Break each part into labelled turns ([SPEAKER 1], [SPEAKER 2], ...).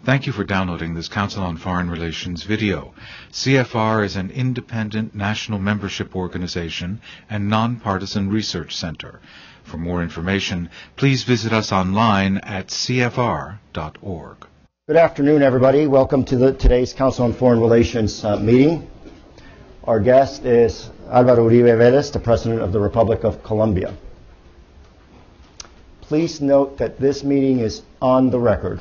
[SPEAKER 1] Thank you for downloading this Council on Foreign Relations video. CFR is an independent national membership organization and nonpartisan research center. For more information, please visit us online at cfr.org.
[SPEAKER 2] Good afternoon, everybody. Welcome to today's Council on Foreign Relations meeting. Our guest is Álvaro Uribe Vélez, the President of the Republic of Colombia. Please note that this meeting is on the record.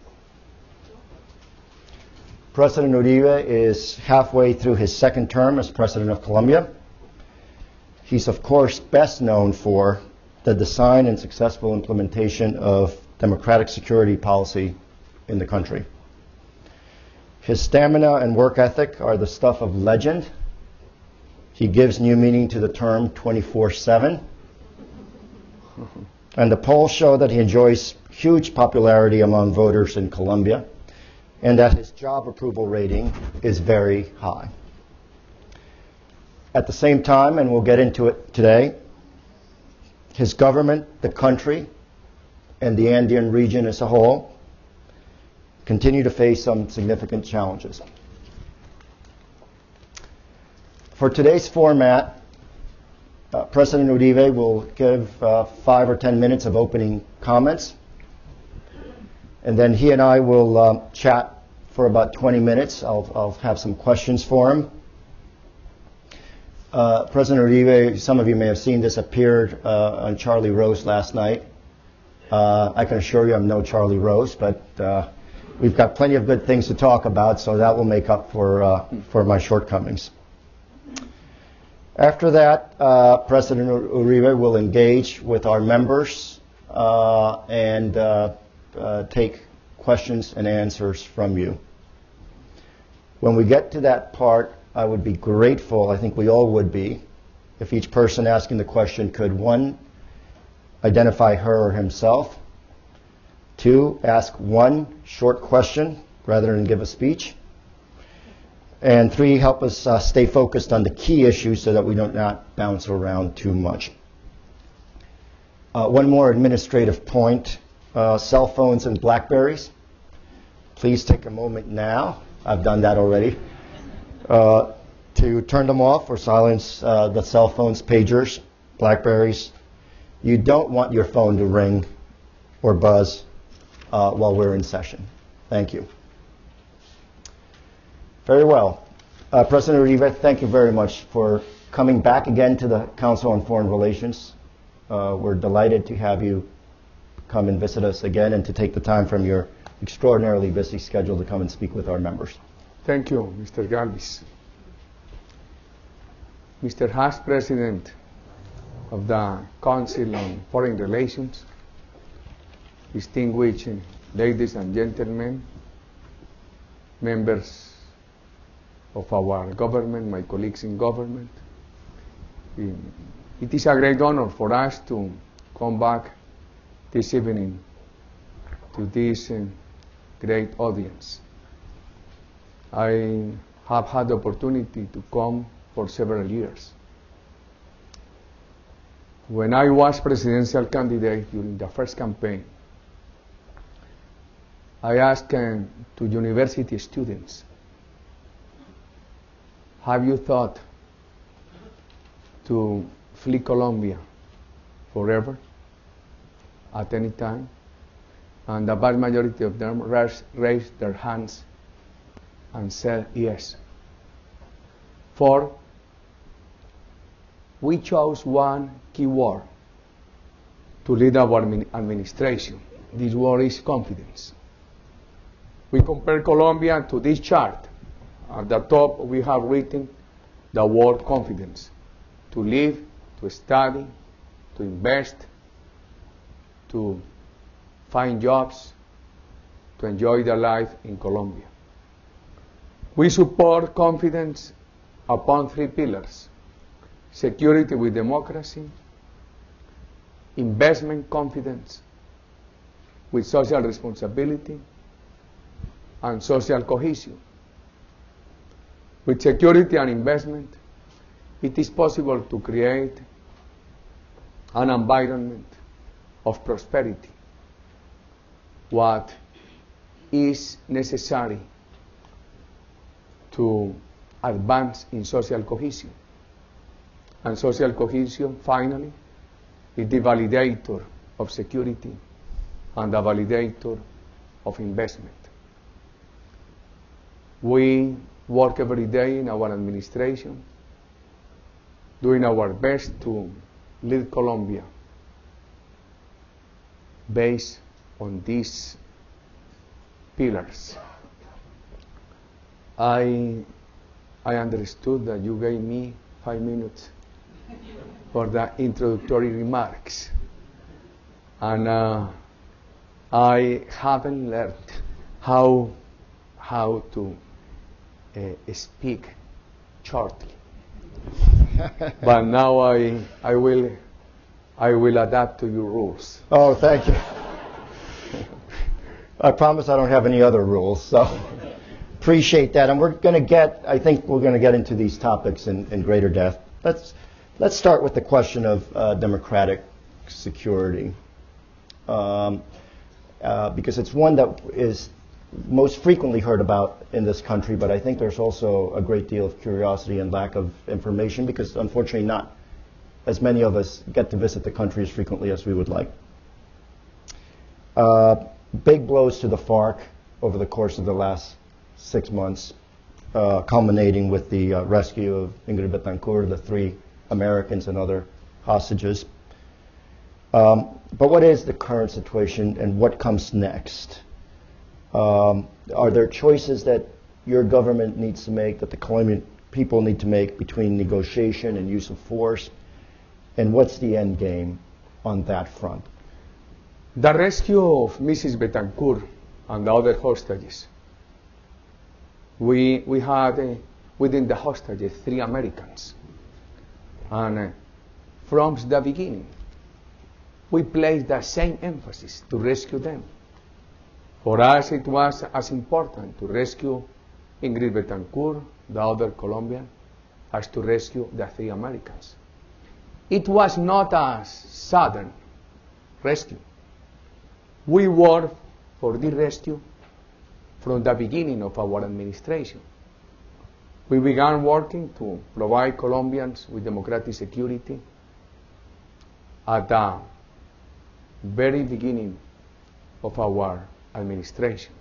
[SPEAKER 2] President Uribe is halfway through his second term as President of Colombia. He's, of course, best known for the design and successful implementation of democratic security policy in the country. His stamina and work ethic are the stuff of legend. He gives new meaning to the term 24/7. And the polls show that he enjoys huge popularity among voters in Colombia, and that his job approval rating is very high. At the same time, and we'll get into it today, his government, the country, and the Andean region as a whole continue to face some significant challenges. For today's format, President Uribe will give 5 or 10 minutes of opening comments. And then he and I will chat for about 20 minutes. I'll have some questions for him. President Uribe, some of you may have seen this, appeared on Charlie Rose last night. I can assure you I'm no Charlie Rose, but we've got plenty of good things to talk about, so that will make up for my shortcomings. After that, President Uribe will engage with our members and take questions and answers from you. When we get to that part, I would be grateful, I think we all would be, if each person asking the question could, 1, identify her or himself, 2, ask one short question rather than give a speech, and 3, help us stay focused on the key issues so that we don't not bounce around too much. One more administrative point. Cell phones and BlackBerries. Please take a moment now, I've done that already, to turn them off or silence the cell phones, pagers, BlackBerries. You don't want your phone to ring or buzz while we're in session. Thank you. Very well. President Uribe, thank you very much for coming back again to the Council on Foreign Relations. We're delighted to have you come and visit us again and to take the time from your extraordinarily busy schedule to come and speak with our members.
[SPEAKER 3] Thank you, Mr. Galvis. Mr. Vice President of the Council on Foreign Relations, distinguished ladies and gentlemen, members of our government, my colleagues in government, it is a great honor for us to come back this evening to this great audience. I have had the opportunity to come for several years. When I was presidential candidate during the first campaign, I asked to university students, have you thought to flee Colombia forever? At any time? And the vast majority of them raised their hands and said yes. For we chose one key word to lead our administration. This word is confidence. We compare Colombia to this chart. At the top we have written the word confidence. To live, to study, to invest, to find jobs, to enjoy the life in Colombia. We support confidence upon 3 pillars: security with democracy, investment confidence with social responsibility, and social cohesion. With security and investment, it is possible to create an environment of prosperity. What is necessary to advance in social cohesion. And social cohesion, finally, is the validator of security and the validator of investment. We work every day in our administration, doing our best to lead Colombia based on these pillars. I understood that you gave me 5 minutes for the introductory remarks, and I haven't learned how to speak shortly. But now I will adapt to your rules.
[SPEAKER 2] Oh, thank you. I promise I don't have any other rules, so appreciate that. And I think we're going to get into these topics in greater depth. Let's start with the question of democratic security, because it's one that is most frequently heard about in this country, but I think there's also a great deal of curiosity and lack of information because unfortunately not as many of us get to visit the country as frequently as we would like. Big blows to the FARC over the course of the last 6 months, culminating with the rescue of Ingrid Betancourt, the 3 Americans and other hostages. But what is the current situation and what comes next? Are there choices that your government needs to make, that the Colombian people need to make between negotiation and use of force? And what's the end game on that front?
[SPEAKER 3] The rescue of Mrs. Betancourt and the other hostages. We had within the hostages 3 Americans. And from the beginning, we placed the same emphasis to rescue them. For us, it was as important to rescue Ingrid Betancourt, the other Colombian, as to rescue the 3 Americans. It was not a sudden rescue. We worked for the rescue from the beginning of our administration. We began working to provide Colombians with democratic security at the very beginning of our administration.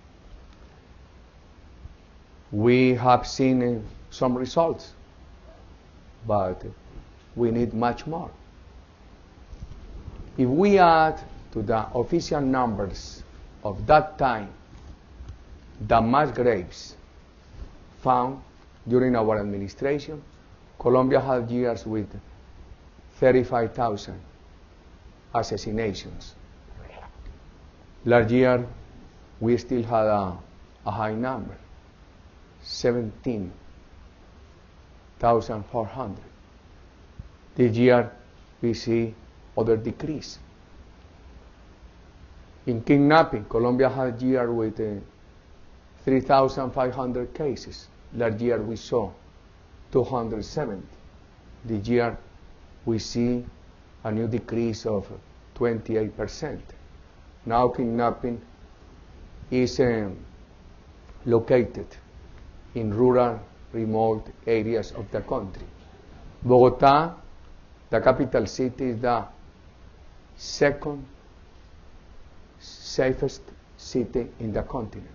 [SPEAKER 3] We have seen some results, but we need much more. If we add to the official numbers of that time the mass graves found during our administration, Colombia had years with 35,000 assassinations. Last year, we still had a high number, 17,400. This year, we see other decrease. In kidnapping, Colombia had a year with 3,500 cases. Last year, we saw 270. This year, we see a new decrease of 28%. Now kidnapping is located in rural, remote areas of the country. Bogotá, the capital city, is the 2nd safest city in the continent.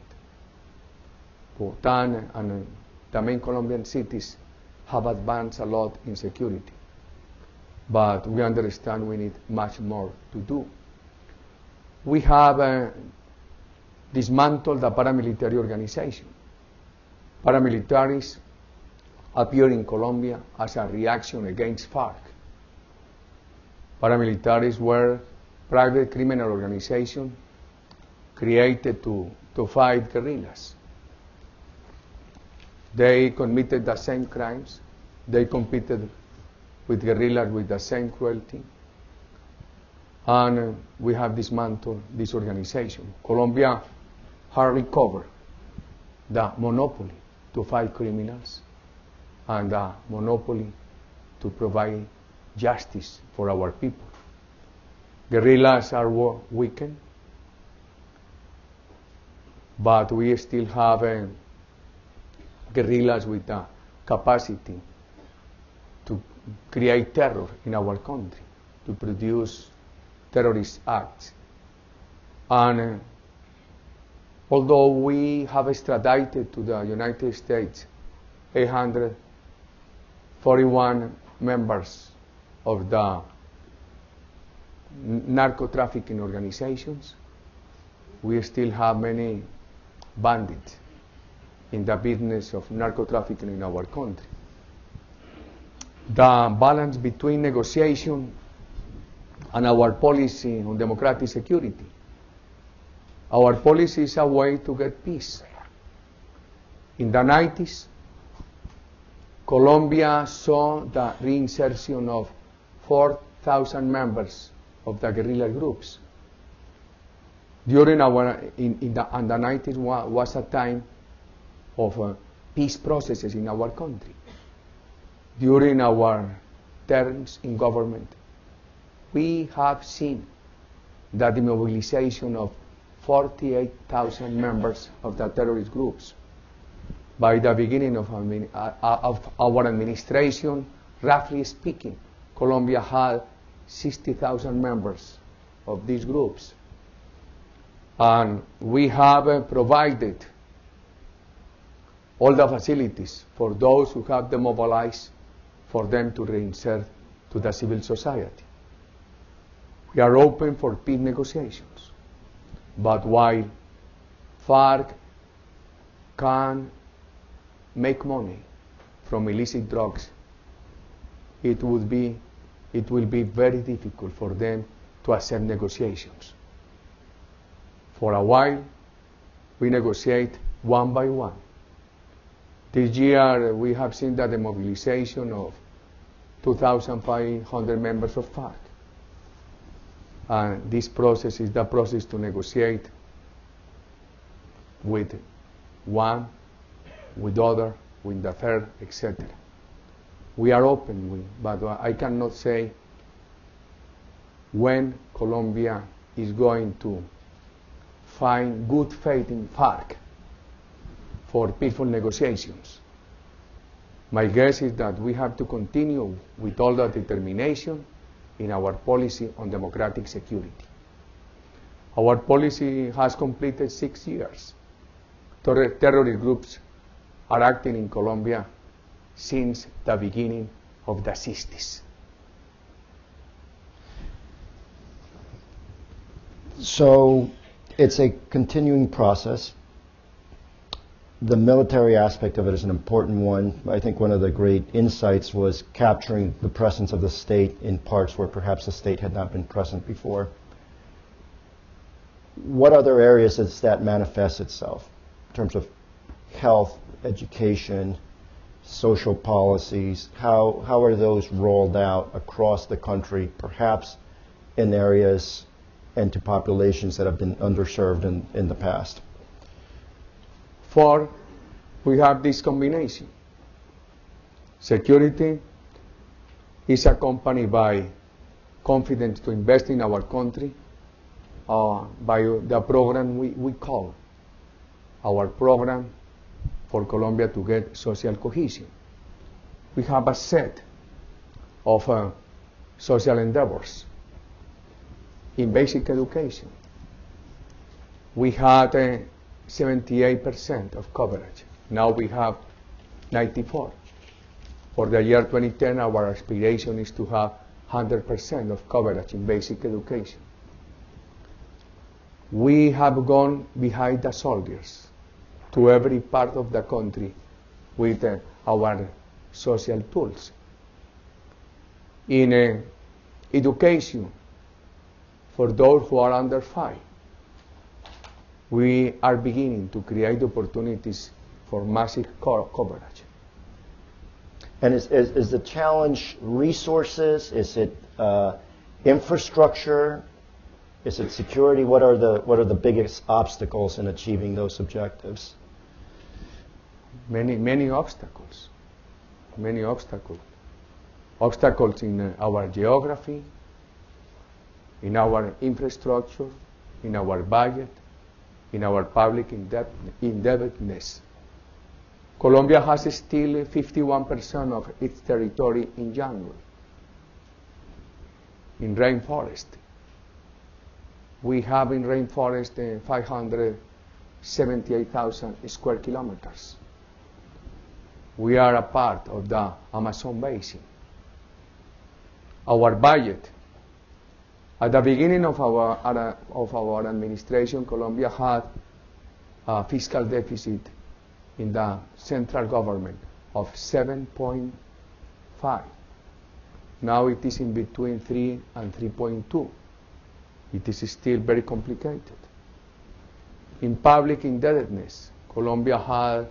[SPEAKER 3] Bogotá and the main Colombian cities have advanced a lot in security, but we understand we need much more to do. We have dismantled the paramilitary organization. Paramilitaries appear in Colombia as a reaction against FARC. Paramilitaries were private criminal organizations created to fight guerrillas. They committed the same crimes. They competed with guerrillas with the same cruelty. And we have dismantled this organization. Colombia has recovered the monopoly to fight criminals and the monopoly to provide justice for our people. Guerrillas are weakened. but we still have guerrillas with the capacity to create terror in our country, to produce terrorist acts. And although we have extradited to the United States 841 members of the narco-trafficking organizations, we still have many bandits in the business of narco-trafficking in our country. The balance between negotiation and our policy on democratic security. Our policy is a way to get peace. In the 90s, Colombia saw the reinsertion of 4,000 members of the guerrilla groups. During the 90s was a time of peace processes in our country. During our terms in government, we have seen the demobilization of 48,000 members of the terrorist groups. By the beginning of our administration, roughly speaking, Colombia had 60,000 members of these groups. And we have provided all the facilities for those who have demobilized, for them to reinsert to the civil society. We are open for peace negotiations. But while FARC can make money from illicit drugs, it will be very difficult for them to accept negotiations. For a while, we negotiate one by one. This year, we have seen the demobilization of 2,500 members of FARC. And this process is the process to negotiate with one, with other, with the third, etc. We are open, but I cannot say when Colombia is going to find good faith in FARC for peaceful negotiations. My guess is that we have to continue with all the determination in our policy on democratic security. Our policy has completed 6 years. Terrorist groups are acting in Colombia since the beginning of the 60s.
[SPEAKER 2] So it's a continuing process. The military aspect of it is an important one. I think one of the great insights was capturing the presence of the state in parts where perhaps the state had not been present before. What other areas does that manifest itself in terms of health, education, social policies? How are those rolled out across the country, perhaps in areas and to populations that have been underserved in the past?
[SPEAKER 3] For we have this combination. Security is accompanied by confidence to invest in our country, by the program we call our program for Colombia to get social cohesion. We have a set of social endeavors. In basic education, we had 78% of coverage. Now we have 94%. For the year 2010, our aspiration is to have 100% of coverage in basic education. We have gone behind the soldiers to every part of the country with our social tools. In education, for those who are under 5, we are beginning to create opportunities for massive coverage.
[SPEAKER 2] And is the challenge resources? Is it infrastructure? Is it security? What are the biggest obstacles in achieving those objectives?
[SPEAKER 3] Many obstacles. Many obstacles. Obstacles in our geography, in our infrastructure, in our budget, in our public indebtedness. Colombia has still 51% of its territory in jungle, in rainforest. We have in rainforest 578,000 square kilometers. We are a part of the Amazon basin. Our budget, at the beginning of our administration, Colombia had a fiscal deficit in the central government of 7.5. Now it is in between 3 and 3.2. It is still very complicated. In public indebtedness, Colombia had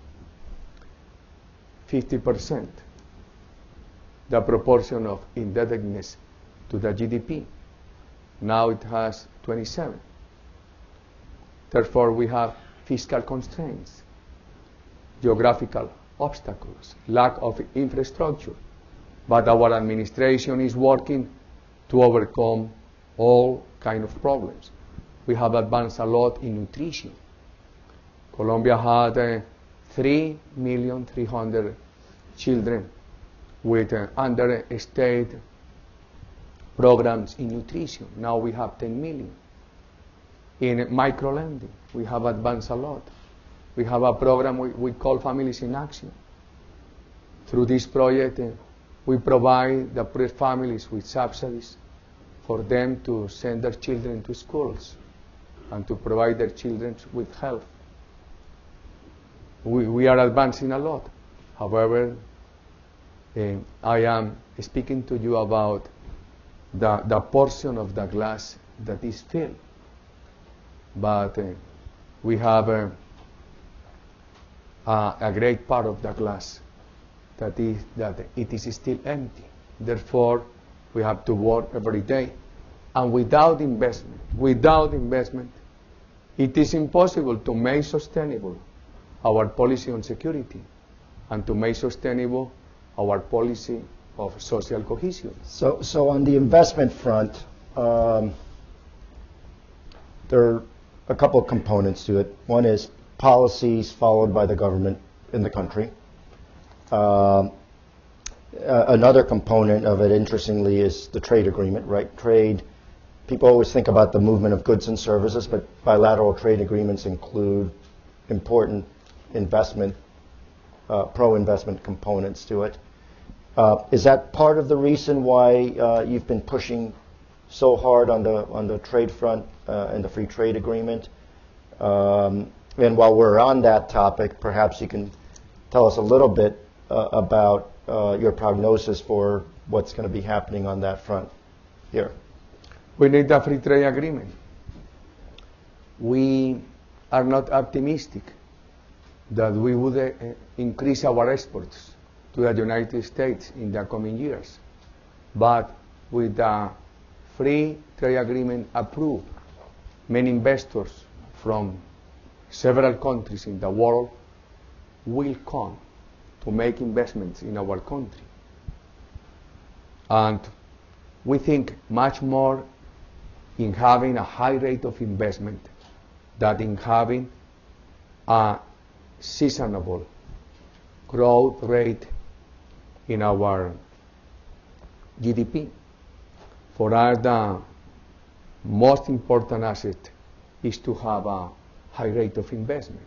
[SPEAKER 3] 50%, the proportion of indebtedness to the GDP. Now it has 27. Therefore, we have fiscal constraints, geographical obstacles, lack of infrastructure. But our administration is working to overcome all kinds of problems. We have advanced a lot in nutrition. Colombia had 3,300,000 children with under state programs in nutrition. Now we have 10 million. In microlending, we have advanced a lot. We have a program we call Families in Action. Through this project, we provide the poor families with subsidies for them to send their children to schools and to provide their children with health. We are advancing a lot. However, I am speaking to you about the portion of the glass that is filled. But we have a great part of the glass that it is still empty. Therefore, we have to work every day. And without investment, it is impossible to make sustainable our policy on security and to make sustainable our policy of social cohesion.
[SPEAKER 2] So on the investment front, there are a couple of components to it. One is policies followed by the government in the country. Another component of it, interestingly, is the trade agreement, right? Trade, people always think about the movement of goods and services, but bilateral trade agreements include important investment, pro-investment components to it. Is that part of the reason why you've been pushing so hard on the trade front and the free trade agreement? And while we're on that topic, perhaps you can tell us a little bit about your prognosis for what's going to be happening on that front here.
[SPEAKER 3] We need a free trade agreement. We are not optimistic that we would increase our exports to the United States in the coming years. But with the free trade agreement approved, many investors from several countries in the world will come to make investments in our country. And we think much more in having a high rate of investment than in having a seasonable growth rate in our GDP. For us, the most important asset is to have a high rate of investment.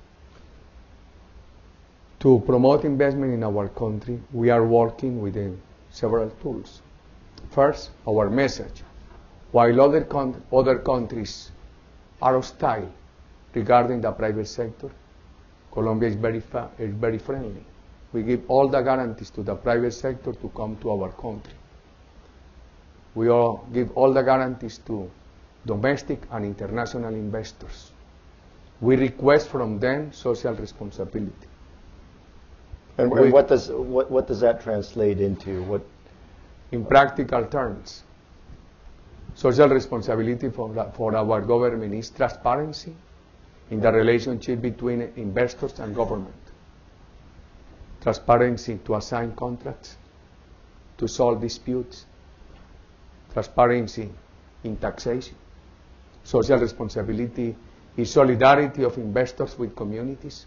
[SPEAKER 3] To promote investment in our country, we are working with several tools. First, our message. While other countries are hostile regarding the private sector, Colombia is very friendly. We give all the guarantees to the private sector to come to our country. We all give all the guarantees to domestic and international investors. We request from them social responsibility.
[SPEAKER 2] And what does that translate into?
[SPEAKER 3] In practical terms, social responsibility for our government is transparency in the relationship between investors and government. Transparency to assign contracts, to solve disputes, transparency in taxation, social responsibility is solidarity of investors with communities.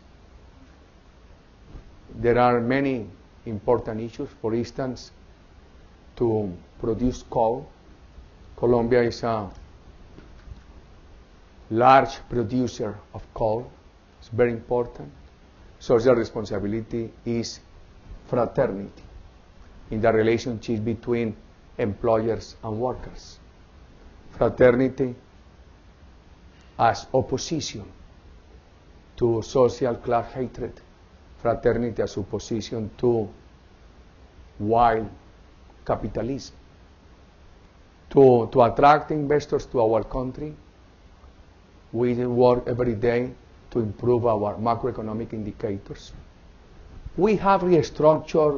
[SPEAKER 3] There are many important issues. For instance, to produce coal. Colombia is a large producer of coal. It's very important. Social responsibility is fraternity in the relationship between employers and workers. Fraternity as opposition to social class hatred. Fraternity as opposition to wild capitalism. To attract investors to our country, we work every day to improve our macroeconomic indicators. We have restructured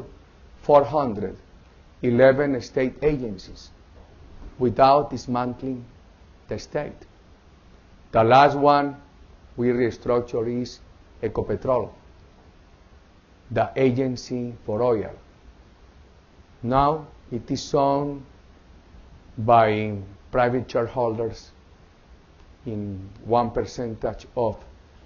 [SPEAKER 3] 411 state agencies without dismantling the state. The last one we restructured is Ecopetrol, the agency for oil. Now it is owned by private shareholders in 1% of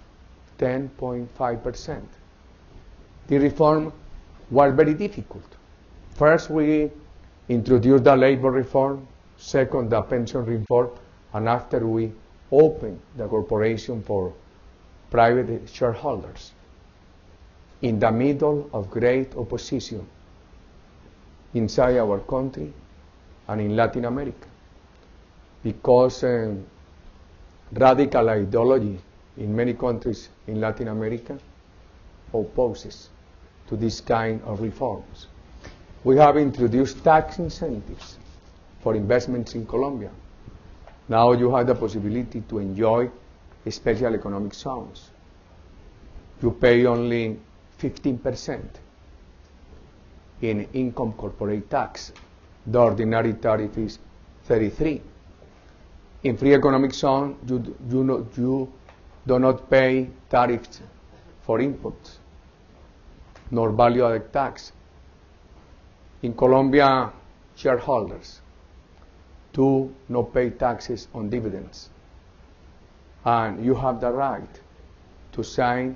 [SPEAKER 3] 10.5%. The reform was very difficult. First, we introduced the labor reform, second, the pension reform, and after we opened the corporation for private shareholders in the middle of great opposition inside our country and in Latin America, because radical ideology in many countries in Latin America opposes to this kind of reforms. We have introduced tax incentives for investments in Colombia. Now you have the possibility to enjoy special economic zones. You pay only 15% in income corporate tax. The ordinary tariff is 33%. In free economic zone, you do not pay tariffs for inputs, nor value-added tax. In Colombia, shareholders do not pay taxes on dividends, and you have the right to sign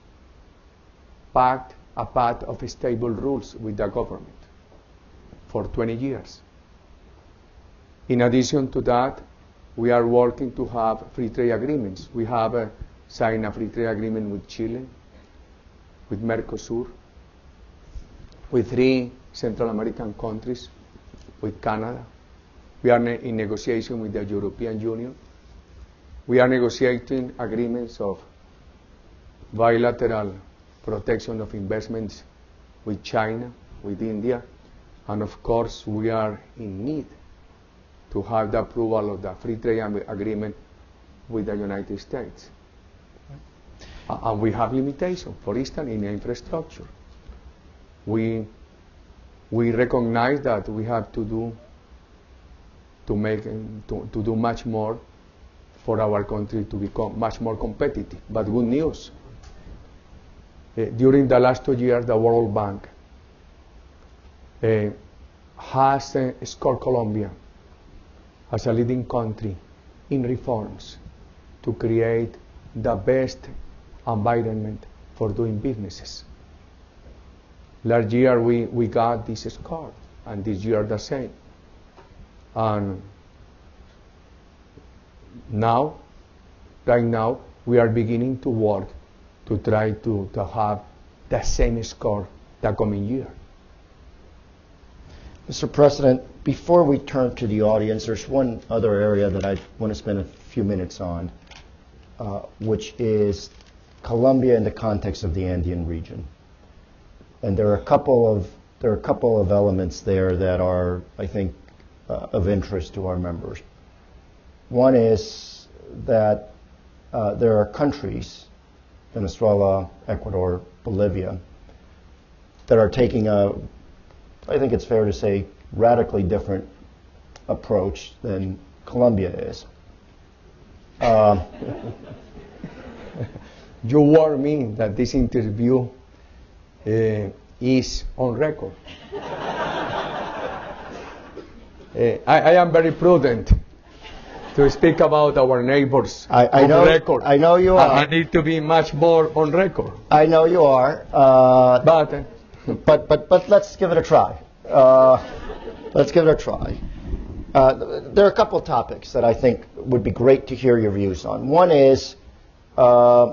[SPEAKER 3] a pact of stable rules with the government for 20 years. In addition to that, we are working to have free trade agreements. We have signed a free trade agreement with Chile, with Mercosur, with 3 Central American countries, with Canada. We are in negotiation with the European Union. We are negotiating agreements of bilateral protection of investments with China, with India, and of course we are in need to have the approval of the free trade agreement with the United States. And we have limitations, for instance, in infrastructure. We recognize that we have to do much more for our country to become much more competitive. But good news, during the last 2 years, the World Bank has scored Colombia as a leading country in reforms to create the best environment for doing businesses. Last year we got this score, and this year the same. And right now, we are beginning to work to try to have the same score the coming year.
[SPEAKER 2] Mr. President, before we turn to the audience, there's one other area that I want to spend a few minutes on, which is Colombia in the context of the Andean region. And there are a couple of elements there that are, I think, of interest to our members. One is that there are countries, Venezuela, Ecuador, Bolivia, that are taking I think it's fair to say, radically different approach than Colombia is.
[SPEAKER 3] You warn me that this interview is on record. I am very prudent to speak about our neighbors
[SPEAKER 2] I
[SPEAKER 3] on
[SPEAKER 2] know,
[SPEAKER 3] record.
[SPEAKER 2] I know you
[SPEAKER 3] I
[SPEAKER 2] are.
[SPEAKER 3] need to be much more on record.
[SPEAKER 2] I know you are. But let's give it a try. Let's give it a try. There are a couple of topics that I think would be great to hear your views on. One is a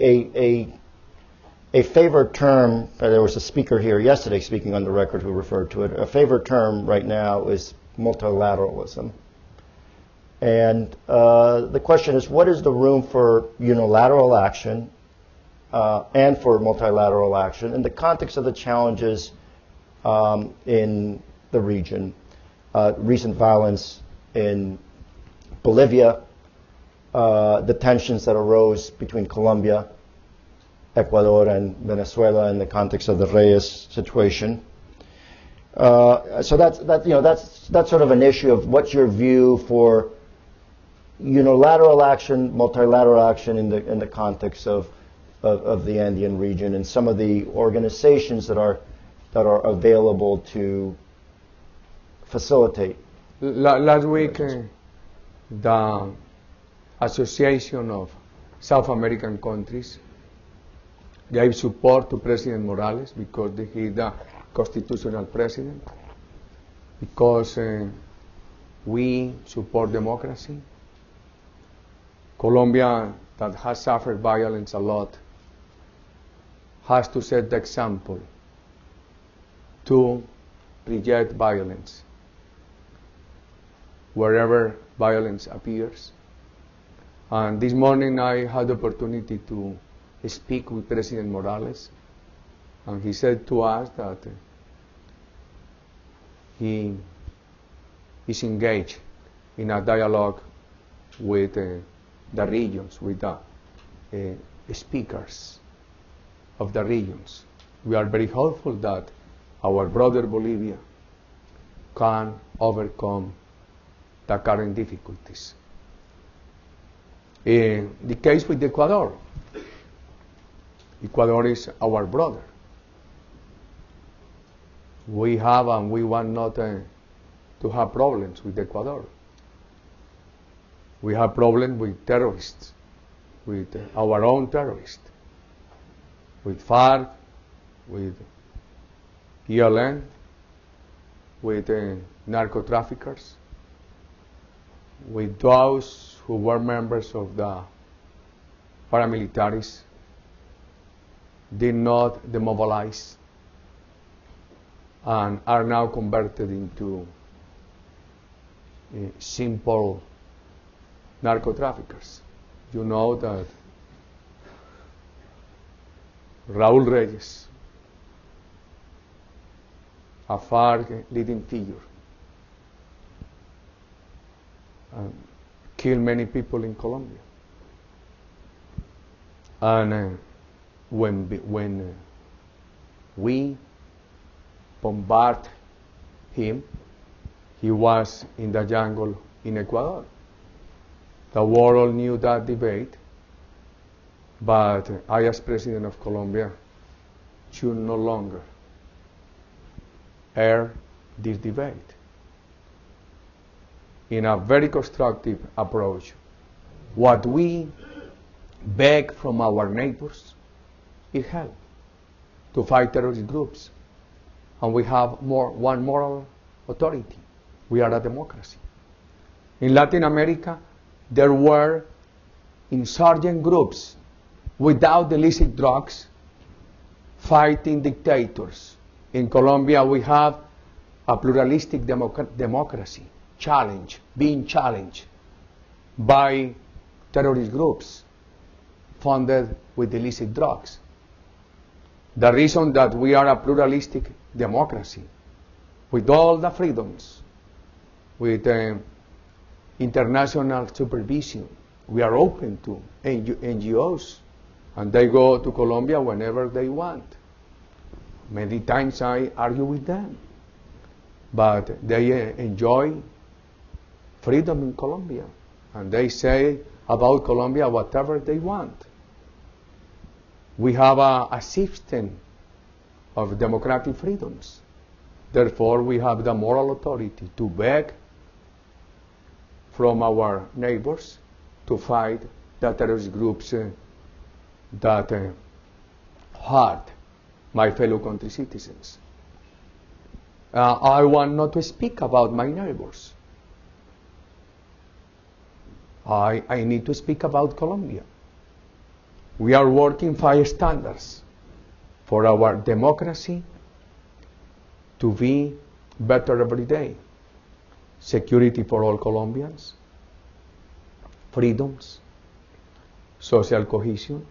[SPEAKER 2] favored term. There was a speaker here yesterday speaking on the record who referred to it. A favored term right now is multilateralism. And the question is, what is the room for unilateral action and for multilateral action in the context of the challenges in the region? Recent violence in Bolivia, the tensions that arose between Colombia, Ecuador, and Venezuela in the context of the Reyes situation. So that's sort of an issue of what's your view for unilateral action, multilateral action in the context of the Andean region, and some of the organizations that are available to facilitate.
[SPEAKER 3] Last week, the Association of South American Countries gave support to President Morales because he is the constitutional president, because we support democracy. Colombia, that has suffered violence a lot, has to set the example to reject violence wherever violence appears. And this morning I had the opportunity to speak with President Morales, and he said to us that he is engaged in a dialogue with the regions, with the speakers of the regions. We are very hopeful that our brother Bolivia can overcome the current difficulties. In the case with Ecuador, Ecuador is our brother. We have and we want not to have problems with Ecuador. We have problems with terrorists, with our own terrorists, with FARC, with ELN, with narco-traffickers, with those who were members of the paramilitaries, did not demobilize, and are now converted into simple narco-traffickers. You know that Raúl Reyes, a FARC leading figure, killed many people in Colombia. And when we bombarded him, he was in the jungle in Ecuador. The world knew that debate, but I, as President of Colombia, should no longer air this debate. In a very constructive approach, what we beg from our neighbors is help to fight terrorist groups. And we have one moral authority. We are a democracy. In Latin America, there were insurgent groups without illicit drugs fighting dictators. In Colombia, we have a pluralistic democracy being challenged by terrorist groups funded with illicit drugs. The reason that we are a pluralistic democracy with all the freedoms, with international supervision, we are open to NGOs, and they go to Colombia whenever they want. Many times I argue with them, but they enjoy freedom in Colombia, and they say about Colombia whatever they want. We have a system of democratic freedoms. Therefore, we have the moral authority to beg from our neighbors to fight the terrorist groups that hurt my fellow country citizens. I want not to speak about my neighbors. I need to speak about Colombia. We are working 5 standards for our democracy to be better every day. Security for all Colombians, freedoms, social cohesion,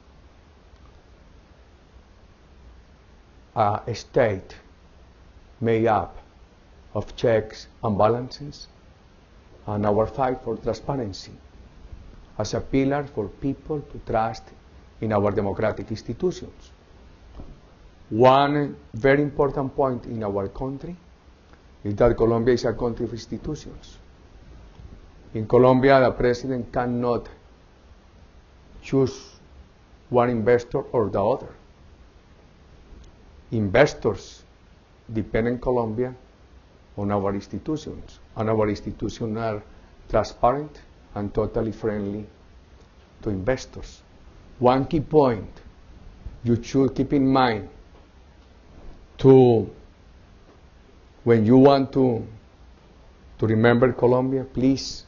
[SPEAKER 3] a state made up of checks and balances, and our fight for transparency as a pillar for people to trust in our democratic institutions. One very important point in our country is that Colombia is a country of institutions. In Colombia, the president cannot choose one investor or the other. Investors depend in Colombia on our institutions, and our institutions are transparent and totally friendly to investors. One key point you should keep in mind when you want to remember Colombia, please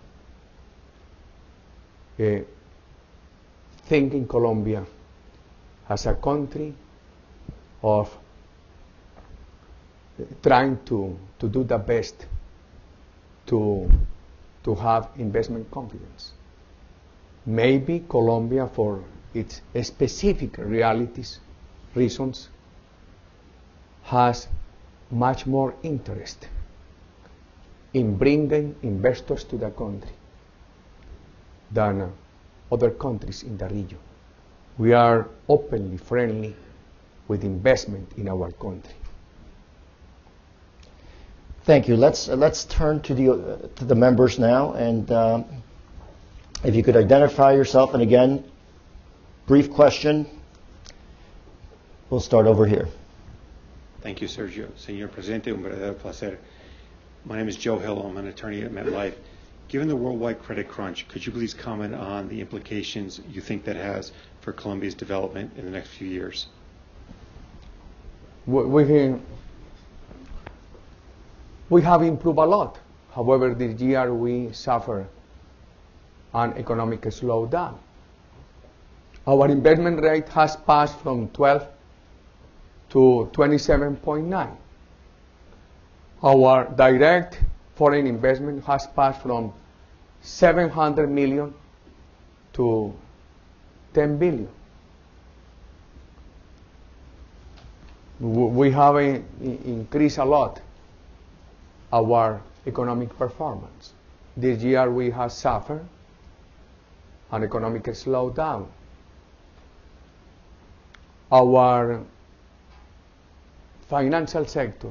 [SPEAKER 3] think in Colombia as a country of trying to do the best to have investment confidence. Maybe Colombia, for its specific reasons, has much more interest in bringing investors to the country than other countries in the region. We are openly friendly with investment in our country.
[SPEAKER 2] Thank you. Let's turn to the members now, and if you could identify yourself, and again, brief question. We'll start over here.
[SPEAKER 4] Thank you, Sergio. Señor Presidente, un verdadero placer. My name is Joe Hill. I'm an attorney at MetLife. Given the worldwide credit crunch, could you please comment on the implications you think that has for Colombia's development in the next few years?
[SPEAKER 3] We have improved a lot. However, this year we suffer an economic slowdown. Our investment rate has passed from 12 to 27.9. Our direct foreign investment has passed from 700 million to 10 billion. We have increased a lot our economic performance. This year we have suffered an economic slowdown. Our financial sector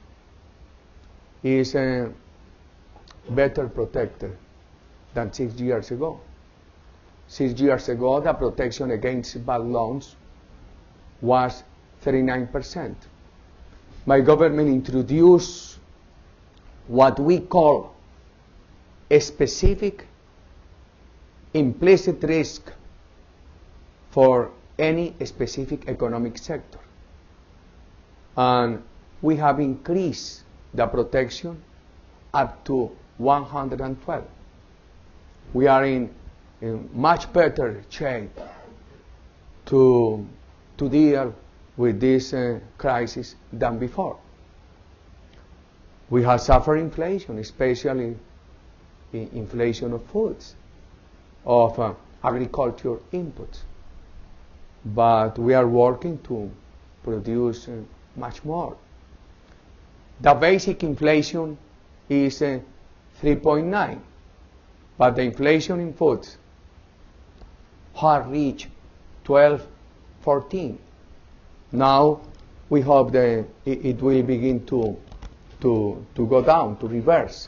[SPEAKER 3] is better protected than 6 years ago. 6 years ago, the protection against bad loans was 39%. My government introduced what we call a specific implicit risk for any specific economic sector. And we have increased the protection up to 112. We are in much better shape to deal with this crisis than before. We have suffered inflation, especially inflation of foods, of agriculture inputs. But we are working to produce much more. The basic inflation is 3.9, but the inflation in foods has reached 12, 14. Now we hope that it will begin to go down, to reverse.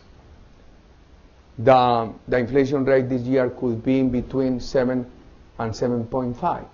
[SPEAKER 3] The inflation rate this year could be in between 7 and 7.5.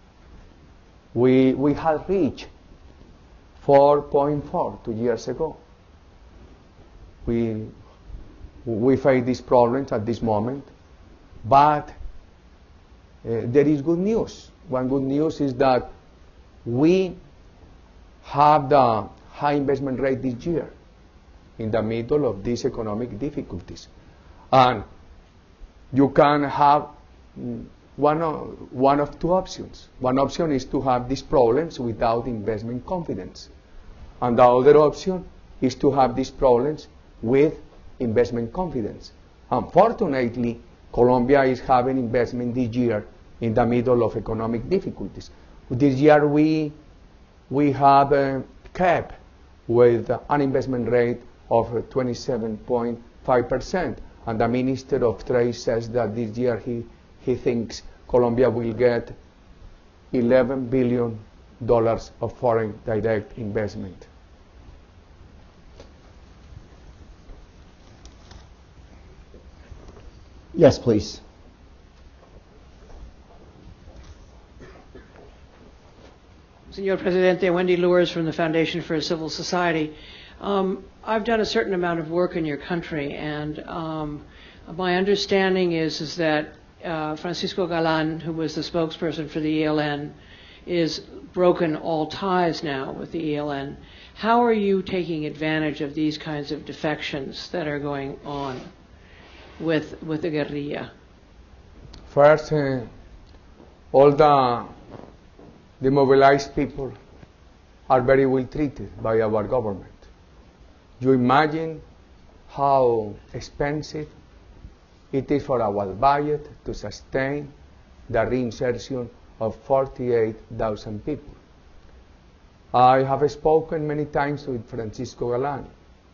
[SPEAKER 3] We had reached 4.4 2 years ago. We We face these problems at this moment, but there is good news. One good news is that we have the high investment rate this year in the middle of these economic difficulties. And you can have one of two options. One option is to have these problems without investment confidence. And the other option is to have these problems with investment confidence. Unfortunately, Colombia is having investment this year in the middle of economic difficulties. This year we have kept with an investment rate of 27.5%, and the Minister of Trade says that this year he thinks Colombia will get $11 billion of foreign direct investment.
[SPEAKER 2] Yes, please.
[SPEAKER 5] Señor Presidente, Wendy Lewis from the Foundation for Civil Society. I've done a certain amount of work in your country, and my understanding is that Francisco Galán, who was the spokesperson for the ELN, is broken all ties now with the ELN. How are you taking advantage of these kinds of defections that are going on with the guerrilla?
[SPEAKER 3] First, all the mobilized people are very well treated by our government. You imagine how expensive it is for our budget to sustain the reinsertion of 48,000 people. I have spoken many times with Francisco Galán.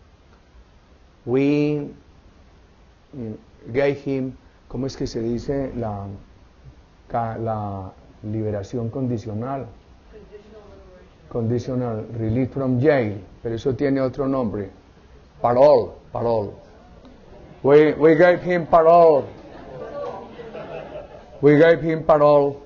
[SPEAKER 3] We gave him, ¿cómo es que se dice la liberación condicional? Conditional release from jail, pero eso tiene otro nombre. Parole. We gave him parole. We gave him parole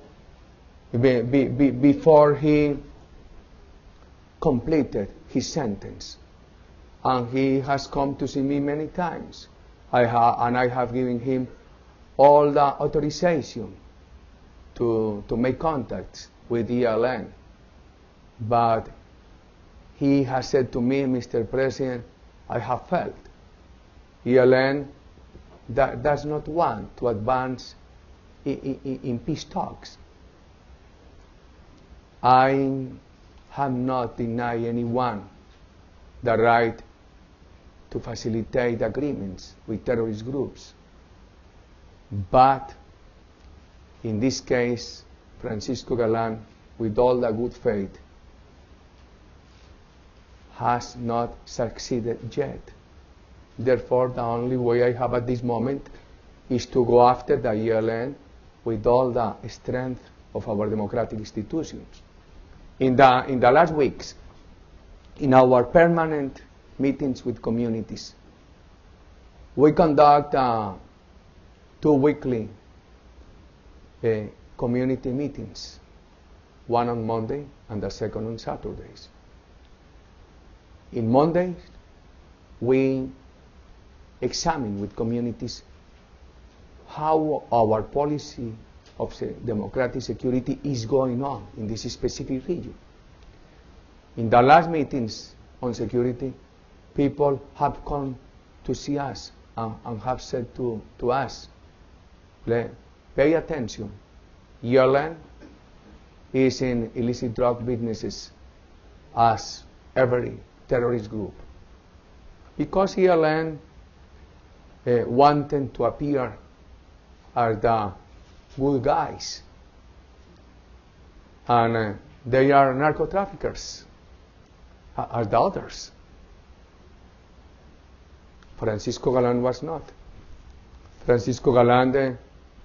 [SPEAKER 3] before he completed his sentence. And he has come to see me many times. I have given him all the authorization to make contacts with ELN. But he has said to me, Mr. President, I have felt ELN does not want to advance in peace talks. I have not denied anyone the right to facilitate agreements with terrorist groups. But in this case, Francisco Galán, with all the good faith, has not succeeded yet. Therefore, the only way I have at this moment is to go after the ELN with all the strength of our democratic institutions. In the last weeks, in our permanent meetings with communities, we conduct 2 weekly community meetings, one on Monday and the second on Saturdays. In Mondays, we examine with communities how our policy of democratic security is going on in this specific region. In the last meetings on security, people have come to see us and have said to us, pay attention, ELN is in illicit drug businesses as every terrorist group. Because ELN wanted to appear as the good guys, and they are narco traffickers, as the others. Francisco Galán was not. Francisco Galán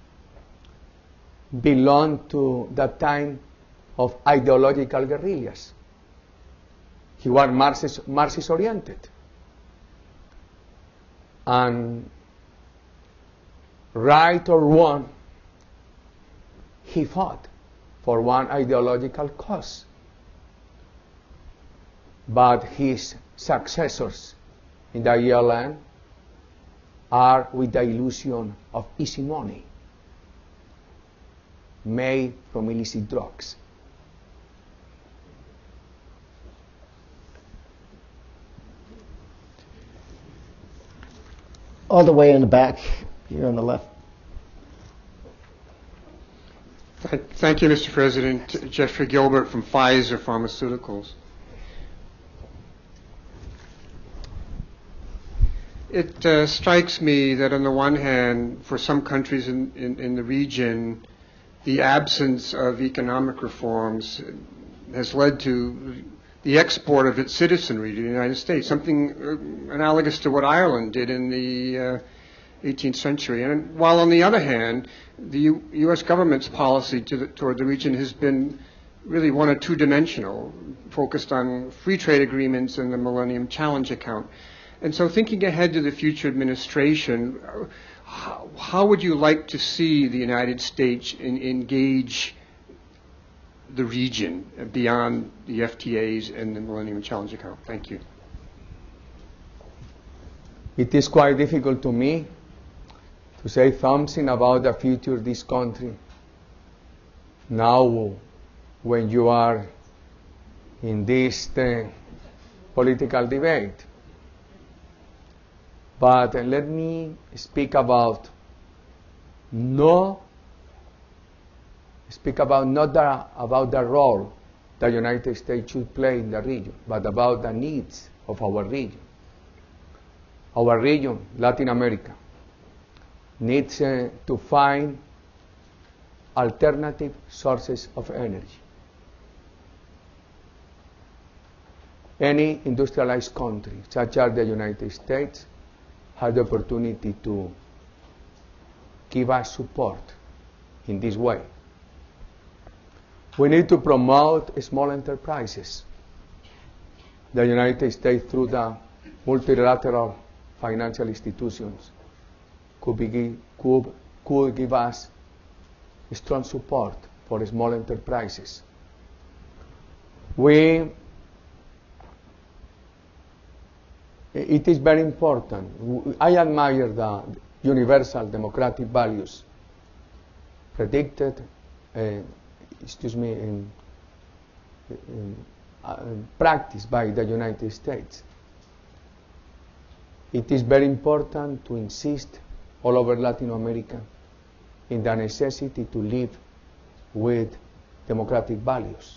[SPEAKER 3] belonged to that time of ideological guerrillas. He was Marxist oriented. And right or wrong, he fought for one ideological cause. But his successors in the ELN are with the illusion of easy money made from illicit drugs.
[SPEAKER 2] All the way in the back, here on the left.
[SPEAKER 6] Thank you, Mr. President. Jeffrey Gilbert from Pfizer Pharmaceuticals. It strikes me that on the one hand, for some countries in the region, the absence of economic reforms has led to the export of its citizenry to the United States, something analogous to what Ireland did in the 18th century. And while on the other hand, the U.S. government's policy toward the region has been really one or two-dimensional, focused on free trade agreements and the Millennium Challenge account. And so thinking ahead to the future administration, how would you like to see the United States engage the region beyond the FTAs and the Millennium Challenge account? Thank you.
[SPEAKER 3] It is quite difficult to me to say something about the future of this country now when you are in this political debate. But let me speak about not the role the United States should play in the region, but about the needs of our region. Our region, Latin America, needs to find alternative sources of energy. Any industrialized country, such as the United States, has the opportunity to give us support in this way. We need to promote small enterprises. The United States, through the multilateral financial institutions, could give us strong support for small enterprises. It is very important. I admire the universal democratic values predicted, practiced by the United States. It is very important to insist all over Latin America in the necessity to live with democratic values.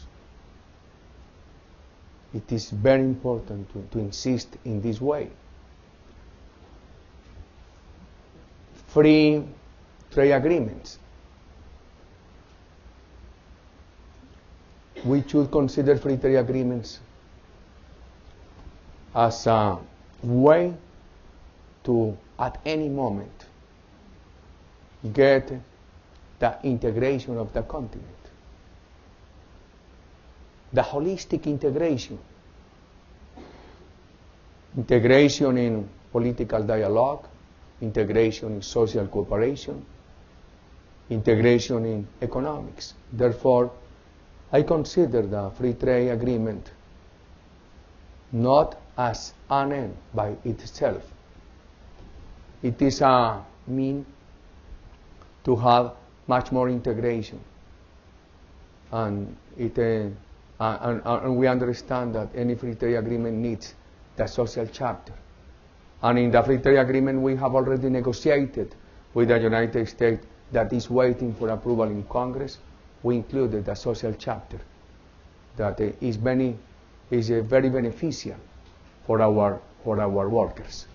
[SPEAKER 3] It is very important to insist in this way. Free trade agreements. We should consider free trade agreements as a way to, at any moment, get the integration of the continent. The holistic integration. Integration in political dialogue, integration in social cooperation, integration in economics. Therefore, I consider the free trade agreement not as an end by itself. It is a means to have much more integration, and we understand that any free trade agreement needs the social chapter. And in the free trade agreement we have already negotiated with the United States that is waiting for approval in Congress. We included the social chapter that is very beneficial for our workers.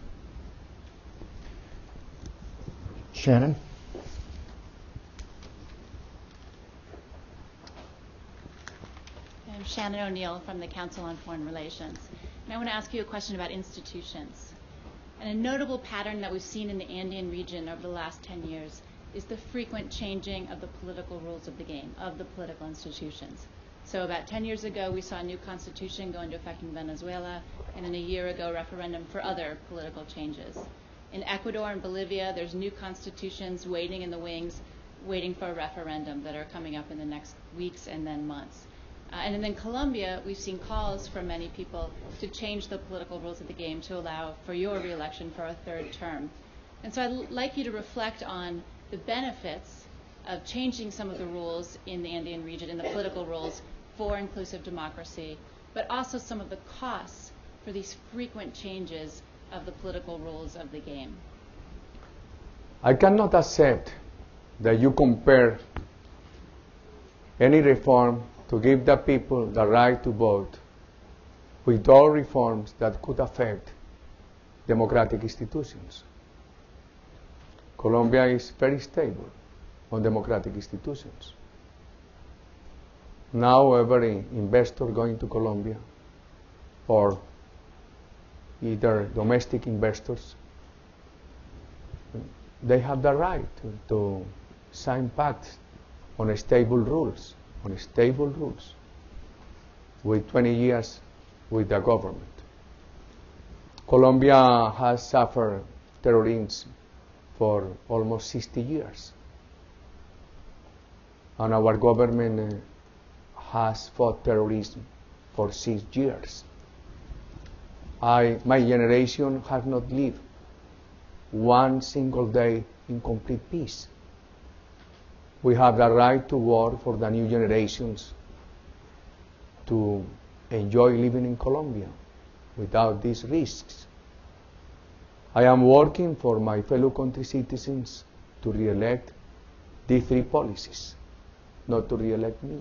[SPEAKER 2] Shannon?
[SPEAKER 7] I'm Shannon O'Neill from the Council on Foreign Relations. And I want to ask you a question about institutions. And a notable pattern that we've seen in the Andean region over the last 10 years is the frequent changing of the political rules of the game, of the political institutions. So about 10 years ago, we saw a new constitution go into effect in Venezuela, and then a year ago, referendum for other political changes. In Ecuador and Bolivia, there's new constitutions waiting in the wings, waiting for a referendum that are coming up in the next weeks and then months. And then in Colombia, we've seen calls from many people to change the political rules of the game to allow for your re-election for a third term. And so I'd like you to reflect on the benefits of changing some of the rules in the Andean region, in the political rules for inclusive democracy, but also some of the costs for these frequent changes of the political rules of the game.
[SPEAKER 3] I cannot accept that you compare any reform to give the people the right to vote with all reforms that could affect democratic institutions. Colombia is very stable on democratic institutions. Now every investor going to Colombia, or either domestic investors, they have the right to sign pacts on stable rules, with 20 years with the government. Colombia has suffered terrorism for almost 60 years. And our government has fought terrorism for 6 years. My generation has not lived one single day in complete peace. We have the right to work for the new generations to enjoy living in Colombia without these risks. I am working for my fellow country citizens to re-elect these 3 policies, not to re-elect me.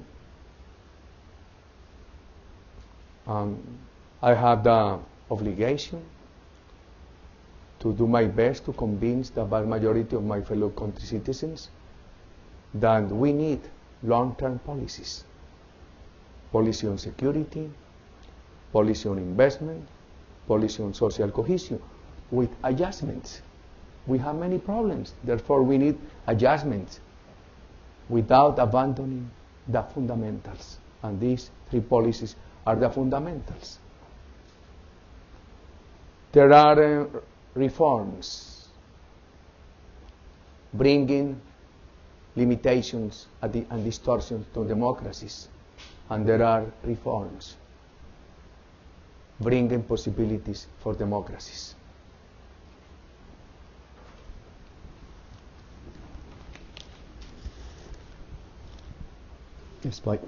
[SPEAKER 3] I have the obligation to do my best to convince the vast majority of my fellow country citizens that we need long-term policies. Policy on security, policy on investment, policy on social cohesion, with adjustments. We have many problems, therefore we need adjustments without abandoning the fundamentals. And these 3 policies are the fundamentals. There are reforms bringing limitations and distortions to democracies, and there are reforms bringing possibilities for democracies.
[SPEAKER 2] Yes, Mike.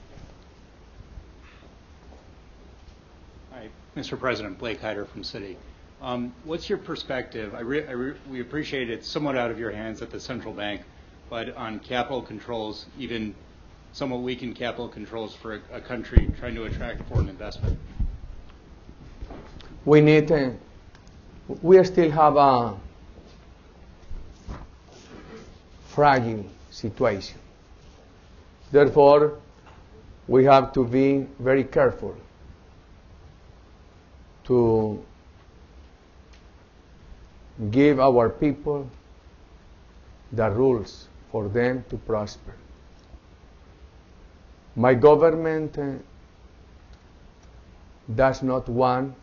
[SPEAKER 8] Hi, Mr. President, Blake Hyder from Citi. What's your perspective? We appreciate it's somewhat out of your hands at the central bank, but on capital controls, even somewhat weakened capital controls for a country trying to attract foreign investment?
[SPEAKER 3] We still have a fragile situation. Therefore, we have to be very careful to give our people the rules for them to prosper. My government does not want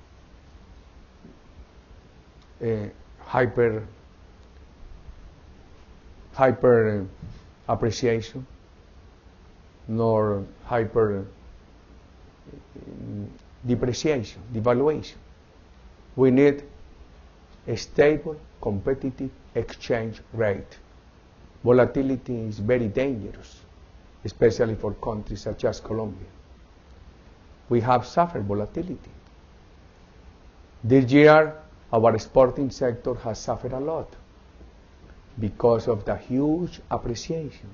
[SPEAKER 3] hyper appreciation nor hyper depreciation, devaluation. We need a stable, competitive exchange rate. Volatility is very dangerous, especially for countries such as Colombia. We have suffered volatility. This year, our exporting sector has suffered a lot because of the huge appreciation.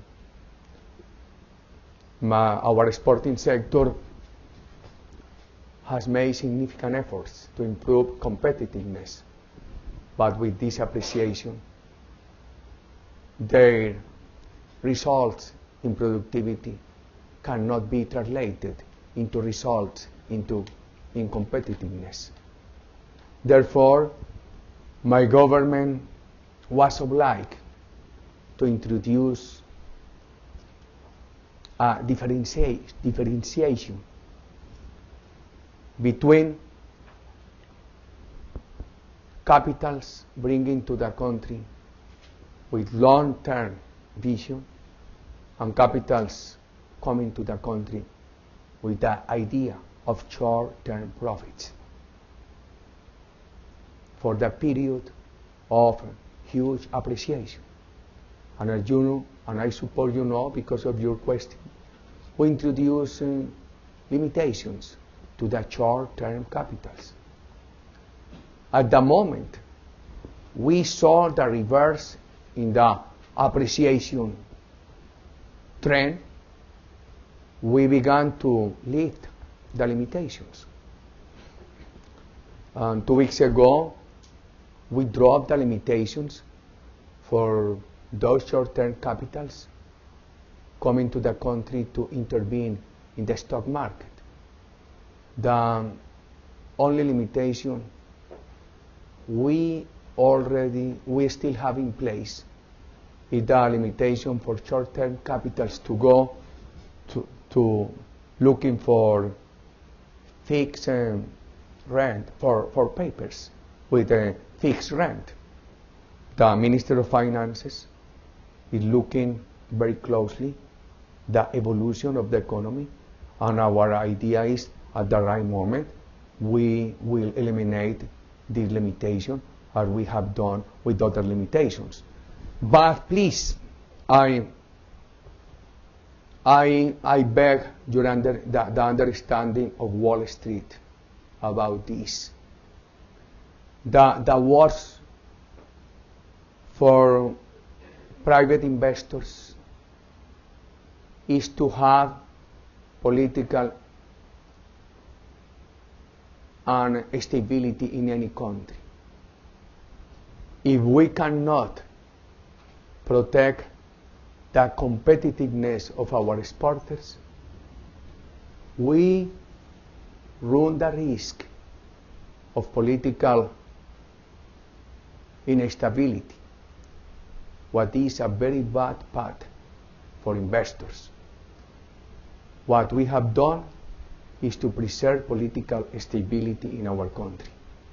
[SPEAKER 3] Our exporting sector has made significant efforts to improve competitiveness, but with this appreciation, their results in productivity cannot be translated into results in competitiveness. Therefore, my government was obliged to introduce a differentiation between capitals bringing to the country with long-term vision and capitals coming to the country with the idea of short-term profits for the period of huge appreciation. And as you know, and I suppose you know because of your question, we introduce limitations to the short-term capitals. At the moment, we saw the reverse in the appreciation trend. We began to lift the limitations. 2 weeks ago, we dropped the limitations for those short-term capitals coming to the country to intervene in the stock market. The only limitation we still have in place is the limitation for short-term capitals to go to looking for fixed rent for papers with a fixed rent. The Minister of Finances is looking very closely the evolution of the economy, and our idea is at the right moment we will eliminate this limitation as we have done with other limitations. But please, I beg your the understanding of Wall Street about this. The worst for private investors is to have political instability in any country. If we cannot protect the competitiveness of our exporters, we run the risk of political instability, what is a very bad path for investors. What we have done is to preserve political stability in our country.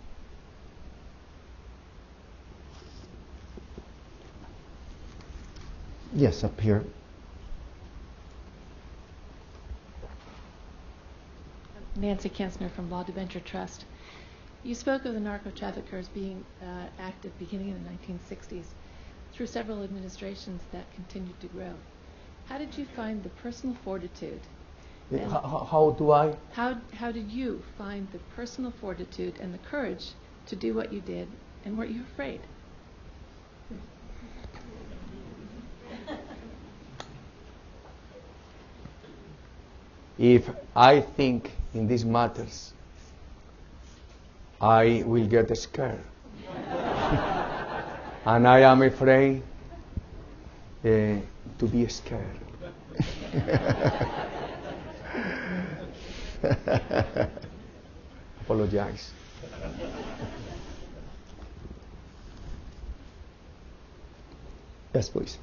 [SPEAKER 2] Yes, up here.
[SPEAKER 9] Nancy Kensner from Law Debenture Trust. You spoke of the narco-traffickers being active beginning in the 1960s through several administrations that continued to grow. How did you find the personal fortitude?
[SPEAKER 3] How do I?
[SPEAKER 9] How did you find the personal fortitude and the courage to do what you did, and weren't you afraid?
[SPEAKER 3] If I think in these matters, I will get scared. And I am afraid to be scared. Apologize.
[SPEAKER 2] Yes, please.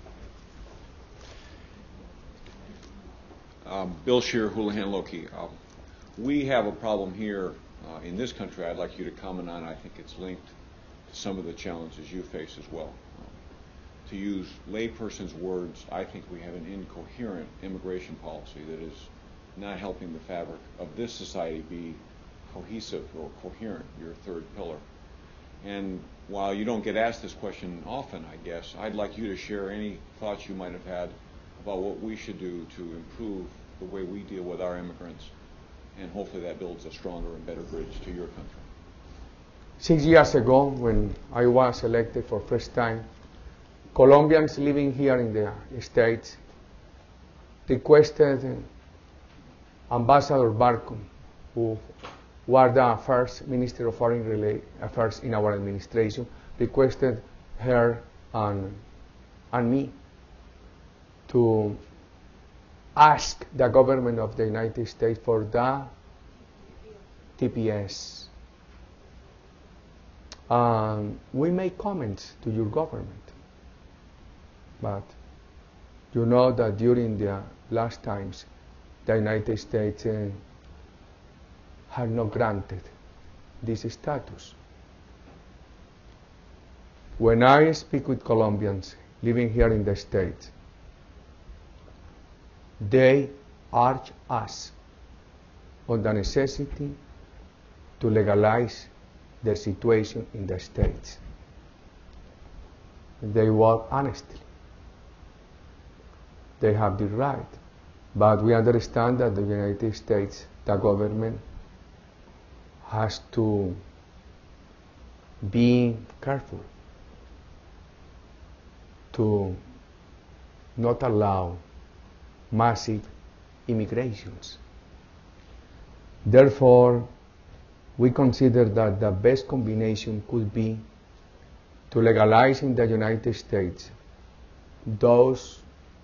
[SPEAKER 10] Bill Shear, Houlihan Lokey. We have a problem here in this country I'd like you to comment on. I think it's linked to some of the challenges you face as well. To use layperson's words, I think we have an incoherent immigration policy that is not helping the fabric of this society be cohesive or coherent, your third pillar. And while you don't get asked this question often, I guess, I'd like you to share any thoughts you might have had about what we should do to improve the way we deal with our immigrants, and hopefully that builds a stronger and better bridge to your country.
[SPEAKER 3] 6 years ago, when I was elected for first time, Colombians living here in the States requested Ambassador Barco, who was the first Minister of Foreign Affairs in our administration, requested her and me to ask the government of the United States for the TPS. We made comments to your government, but you know that during the last times the United States had not granted this status. When I speak with Colombians living here in the States, they urge us on the necessity to legalize their situation in the States. they work honestly. They have the right. But we understand that the United States, the government, has to be careful to not allow massive immigrations. Therefore, we consider that the best combination could be to legalize in the United States those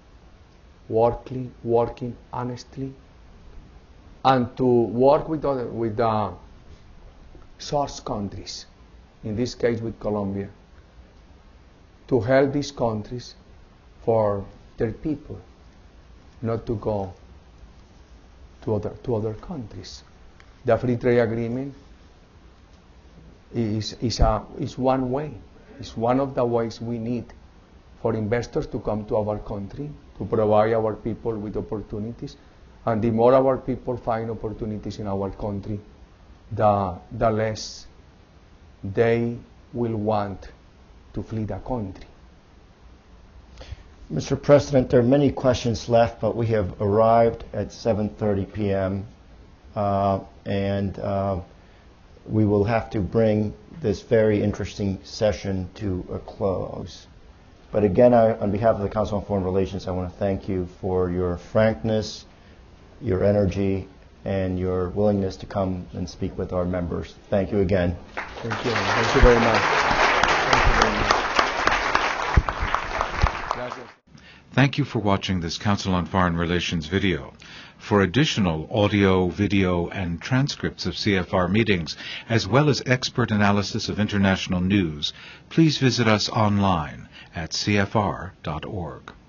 [SPEAKER 3] working honestly, and to work with the source countries, in this case with Colombia, to help these countries for their people, not to go to other countries. The free trade agreement is one way. It's one of the ways we need for investors to come to our country, to provide our people with opportunities. And the more our people find opportunities in our country, the less they will want to flee the country.
[SPEAKER 2] Mr. President, there are many questions left, but we have arrived at 7:30 p.m. And we will have to bring this very interesting session to a close. But again, on behalf of the Council on Foreign Relations, I want to thank you for your frankness, your energy, and your willingness to come and speak with our members. Thank you again.
[SPEAKER 3] Thank you. Thank you very much. Thank you very much. Gracias.
[SPEAKER 1] Thank you for watching this Council on Foreign Relations video. For additional audio, video, and transcripts of CFR meetings, as well as expert analysis of international news, please visit us online at cfr.org.